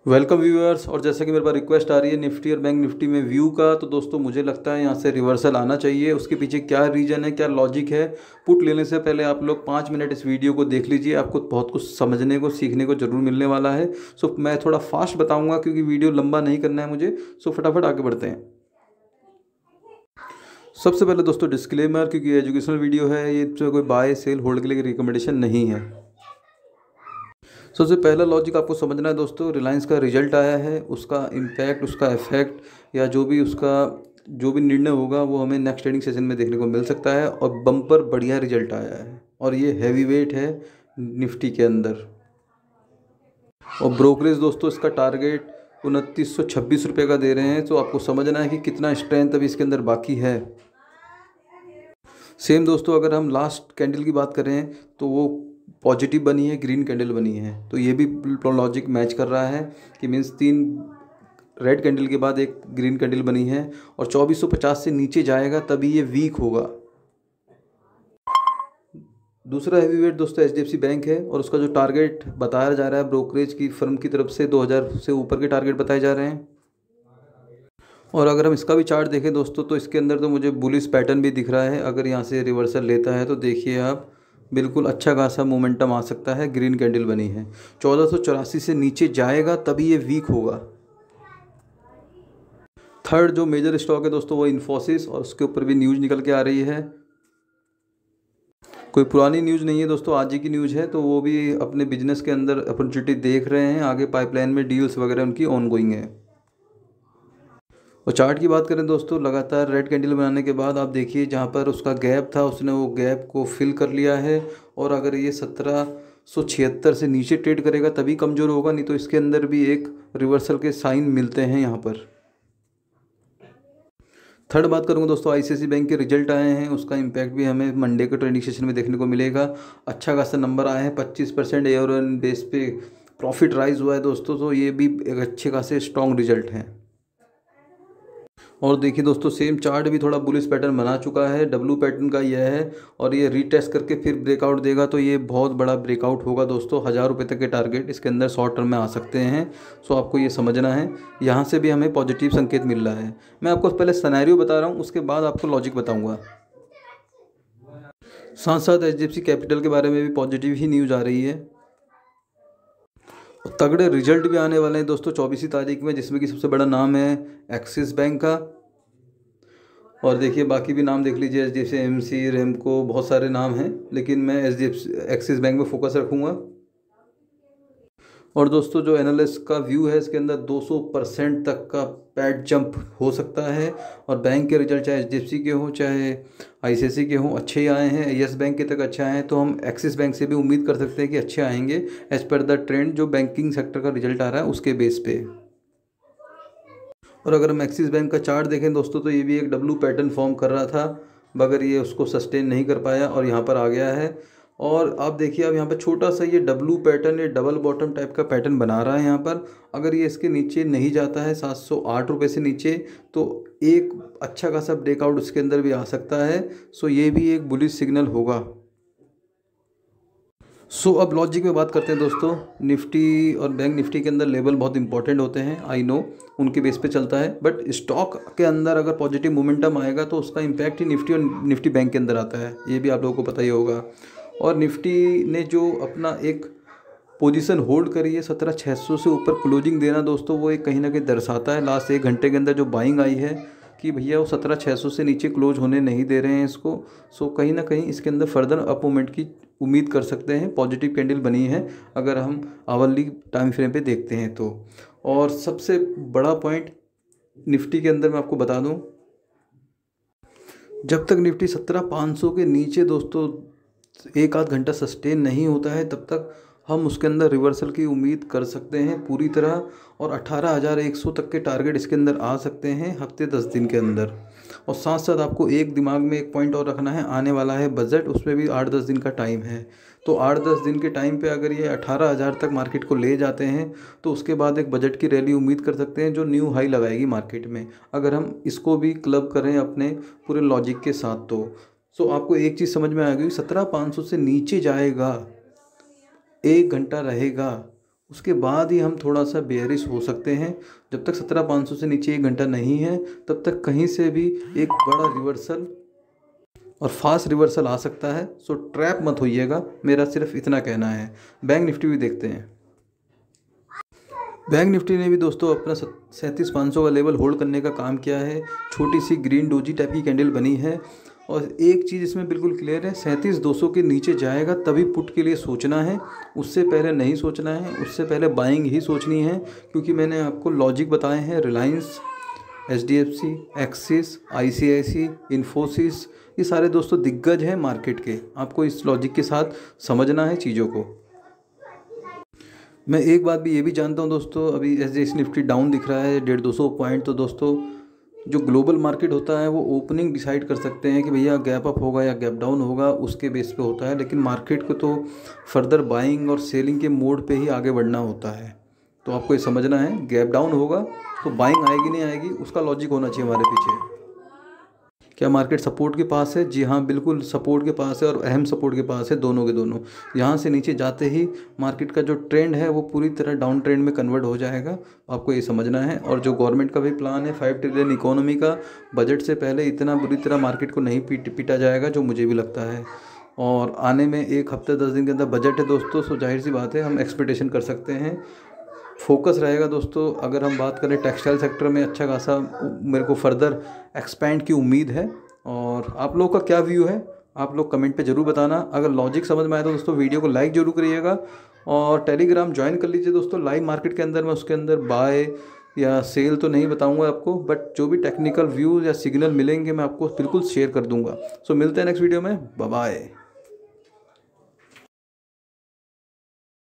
Welcome viewers. और जैसा कि मेरे पास रिक्वेस्ट आ रही है निफ्टी और बैंक निफ्टी में व्यू का, तो दोस्तों मुझे लगता है यहाँ से रिवर्सल आना चाहिए। उसके पीछे क्या रीज़न है, क्या लॉजिक है, पुट लेने से पहले आप लोग 5 मिनट इस वीडियो को देख लीजिए। आपको बहुत कुछ समझने को सीखने को ज़रूर मिलने वाला है। सो मैं थोड़ा फास्ट बताऊँगा क्योंकि वीडियो लंबा नहीं करना है मुझे। सो फटाफट आगे बढ़ते हैं। सबसे पहले दोस्तों डिस्क्लेमर, क्योंकि एजुकेशनल वीडियो है, ये कोई बाय सेल होल्ड के लिए रिकमेंडेशन नहीं है। सबसे पहला लॉजिक आपको समझना है दोस्तों, रिलायंस का रिजल्ट आया है, उसका इम्पैक्ट, उसका इफेक्ट या जो भी निर्णय होगा वो हमें नेक्स्ट ट्रेडिंग सेशन में देखने को मिल सकता है। और बम्पर बढ़िया रिजल्ट आया है और ये हैवी वेट है निफ्टी के अंदर। और ब्रोकरेज दोस्तों इसका टारगेट 2926 रुपये का दे रहे हैं। तो आपको समझना है कि कितना स्ट्रेंथ अभी इसके अंदर बाकी है। सेम दोस्तों अगर हम लास्ट कैंडल की बात करें तो वो पॉजिटिव बनी है, ग्रीन कैंडल बनी है। तो ये भी लॉजिक मैच कर रहा है कि मीन्स 3 रेड कैंडल के बाद एक ग्रीन कैंडल बनी है और 2450 से नीचे जाएगा तभी ये वीक होगा। दूसरा हैवी वेट दोस्तों एचडीएफसी बैंक है और उसका जो टारगेट बताया जा रहा है ब्रोकरेज की फर्म की तरफ से 2000 से ऊपर के टारगेट बताए जा रहे हैं। और अगर हम इसका भी चार्ट देखें दोस्तों तो इसके अंदर तो मुझे बुलिश पैटर्न भी दिख रहा है। अगर यहाँ से रिवर्सल लेता है तो देखिए आप, बिल्कुल अच्छा खासा मोमेंटम आ सकता है। ग्रीन कैंडल बनी है, 1484 से नीचे जाएगा तभी ये वीक होगा। थर्ड जो मेजर स्टॉक है दोस्तों वो इन्फोसिस, और उसके ऊपर भी न्यूज़ निकल के आ रही है। कोई पुरानी न्यूज़ नहीं है दोस्तों, आज ही की न्यूज़ है। तो वो भी अपने बिजनेस के अंदर अपॉर्चुनिटी देख रहे हैं, आगे पाइपलाइन में डील्स वगैरह उनकी ऑन गोइंग है। और चार्ट की बात करें दोस्तों, लगातार रेड कैंडल बनाने के बाद आप देखिए जहाँ पर उसका गैप था उसने वो गैप को फिल कर लिया है। और अगर ये 1776 से नीचे ट्रेड करेगा तभी कमज़ोर होगा, नहीं तो इसके अंदर भी एक रिवर्सल के साइन मिलते हैं यहाँ पर। थर्ड बात करूँगा दोस्तों, आईसीआईसीआई बैंक के रिजल्ट आए हैं, उसका इम्पैक्ट भी हमें मंडे के ट्रेडिंग सेशन में देखने को मिलेगा। अच्छा खासा नंबर आए हैं, 25% ईयर ऑन बेस पे प्रॉफिट राइज हुआ है दोस्तों। तो ये भी एक अच्छे खासे स्ट्रॉन्ग रिजल्ट हैं। और देखिए दोस्तों सेम चार्ट भी थोड़ा बुलिश पैटर्न बना चुका है, डब्लू पैटर्न का यह है। और ये रीटेस्ट करके फिर ब्रेकआउट देगा तो ये बहुत बड़ा ब्रेकआउट होगा दोस्तों। 1000 रुपये तक के टारगेट इसके अंदर शॉर्ट टर्म में आ सकते हैं। सो आपको ये समझना है, यहाँ से भी हमें पॉजिटिव संकेत मिल रहा है। मैं आपको पहले सिनेरियो बता रहा हूँ, उसके बाद आपको लॉजिक बताऊँगा। साथ साथ एचडीएफसी कैपिटल के बारे में भी पॉजिटिव ही न्यूज़ आ रही है। तगड़े रिजल्ट भी आने वाले हैं दोस्तों 24 तारीख में, जिसमें कि सबसे बड़ा नाम है एक्सिस बैंक का। और देखिए बाकी भी नाम देख लीजिए, एचडीएफसी एमसी, रेमको, बहुत सारे नाम हैं, लेकिन मैं एचडीएफसी एक्सिस बैंक में फोकस रखूँगा। और दोस्तों जो एनालिस्ट का व्यू है इसके अंदर 200% तक का पैड जंप हो सकता है। और बैंक के रिजल्ट चाहे एचडीएफसी के हों चाहे आईसीआईसीआई के हों अच्छे ही आए हैं। यस बैंक के तक अच्छे आए हैं, तो हम एक्सिस बैंक से भी उम्मीद कर सकते हैं कि अच्छे आएंगे एज पर द ट्रेंड जो बैंकिंग सेक्टर का रिजल्ट आ रहा है उसके बेस पे। और अगर हम एक्सिस बैंक का चार्ट देखें दोस्तों तो ये भी एक डब्लू पैटर्न फॉर्म कर रहा था, मगर ये उसको सस्टेन नहीं कर पाया और यहाँ पर आ गया है। और आप देखिए अब यहाँ पर छोटा सा ये डब्लू पैटर्न, ये डबल बॉटम टाइप का पैटर्न बना रहा है यहाँ पर। अगर ये इसके नीचे नहीं जाता है 708 रुपये से नीचे, तो एक अच्छा खासा ब्रेकआउट उसके अंदर भी आ सकता है। सो ये भी एक बुलिश सिग्नल होगा। अब लॉजिक में बात करते हैं दोस्तों। निफ्टी और बैंक निफ्टी के अंदर लेवल बहुत इंपॉर्टेंट होते हैं, आई नो, उनके बेस पे चलता है। बट स्टॉक के अंदर अगर पॉजिटिव मोमेंटम आएगा तो उसका इम्पैक्ट ही निफ्टी और निफ्टी बैंक के अंदर आता है, ये भी आप लोगों को पता ही होगा। और निफ्टी ने जो अपना एक पोजीशन होल्ड करी है 17600 से ऊपर क्लोजिंग देना दोस्तों, वो एक कहीं ना कहीं दर्शाता है लास्ट 1 घंटे के अंदर जो बाइंग आई है कि भैया वो 17600 से नीचे क्लोज होने नहीं दे रहे हैं इसको। सो कहीं ना कहीं इसके अंदर फर्दर अप मूवमेंट की उम्मीद कर सकते हैं। पॉजिटिव कैंडल बनी है अगर हम आवरली टाइम फ्रेम पे देखते हैं तो। और सबसे बड़ा पॉइंट निफ्टी के अंदर मैं आपको बता दूं, जब तक निफ्टी 17500 के नीचे दोस्तों 1 आध घंटा सस्टेन नहीं होता है तब तक हम उसके अंदर रिवर्सल की उम्मीद कर सकते हैं पूरी तरह। और 18100 तक के टारगेट इसके अंदर आ सकते हैं हफ्ते 10 दिन के अंदर। और साथ साथ आपको एक दिमाग में एक पॉइंट और रखना है, आने वाला है बजट, उसमें भी 8-10 दिन का टाइम है। तो 8-10 दिन के टाइम पे अगर ये 18,000 तक मार्केट को ले जाते हैं तो उसके बाद एक बजट की रैली उम्मीद कर सकते हैं जो न्यू हाई लगाएगी मार्केट में, अगर हम इसको भी क्लब करें अपने पूरे लॉजिक के साथ तो। आपको एक चीज़ समझ में आ गई, 17,500 से नीचे जाएगा, 1 घंटा रहेगा उसके बाद ही हम थोड़ा सा बेयरिश हो सकते हैं। जब तक 17,500 से नीचे 1 घंटा नहीं है तब तक कहीं से भी एक बड़ा रिवर्सल और फास्ट रिवर्सल आ सकता है। सो ट्रैप मत होइएगा, मेरा सिर्फ इतना कहना है। बैंक निफ्टी भी देखते हैं। बैंक निफ्टी ने भी दोस्तों अपना 37,500 का लेवल होल्ड करने का काम किया है। छोटी सी ग्रीन डोजी टाइप की कैंडल बनी है और एक चीज़ इसमें बिल्कुल क्लियर है, 37,200 के नीचे जाएगा तभी पुट के लिए सोचना है, उससे पहले नहीं सोचना है। उससे पहले बाइंग ही सोचनी है, क्योंकि मैंने आपको लॉजिक बताए हैं। रिलायंस, HDFC, एक्सिस, ICICI, इन्फोसिस, ये सारे दोस्तों दिग्गज हैं मार्केट के। आपको इस लॉजिक के साथ समझना है चीज़ों को। मैं एक बात भी ये भी जानता हूँ दोस्तों, अभी SGX निफ्टी डाउन दिख रहा है 150-200 पॉइंट। तो दोस्तों जो ग्लोबल मार्केट होता है वो ओपनिंग डिसाइड कर सकते हैं कि भैया गैप अप होगा या गैप डाउन होगा, उसके बेस पे होता है। लेकिन मार्केट को तो फर्दर बाइंग और सेलिंग के मोड पे ही आगे बढ़ना होता है। तो आपको ये समझना है, गैप डाउन होगा तो बाइंग आएगी नहीं आएगी, उसका लॉजिक होना चाहिए हमारे पीछे। क्या मार्केट सपोर्ट के पास है? जी हाँ, बिल्कुल सपोर्ट के पास है और अहम सपोर्ट के पास है, दोनों के दोनों। यहाँ से नीचे जाते ही मार्केट का जो ट्रेंड है वो पूरी तरह डाउन ट्रेंड में कन्वर्ट हो जाएगा, आपको ये समझना है। और जो गवर्नमेंट का भी प्लान है 5 ट्रिलियन इकोनॉमी का, बजट से पहले इतना बुरी तरह मार्केट को नहीं पीटा जाएगा, जो मुझे भी लगता है। और आने में 1 हफ्ते 10 दिन के अंदर बजट है दोस्तों, सो जाहिर सी बात है हम एक्सपेक्टेशन कर सकते हैं। फोकस रहेगा दोस्तों। अगर हम बात करें टेक्सटाइल सेक्टर में अच्छा खासा मेरे को फर्दर एक्सपैंड की उम्मीद है। और आप लोगों का क्या व्यू है, आप लोग कमेंट पे ज़रूर बताना। अगर लॉजिक समझ में आए तो दोस्तों वीडियो को लाइक ज़रूर करिएगा और टेलीग्राम ज्वाइन कर लीजिए दोस्तों। लाइव मार्केट के अंदर मैं उसके अंदर बाय या सेल तो नहीं बताऊंगा आपको, बट जो भी टेक्निकल व्यू या सिग्नल मिलेंगे मैं आपको बिल्कुल शेयर कर दूंगा। सो मिलते हैं नेक्स्ट वीडियो में, बाय बाय।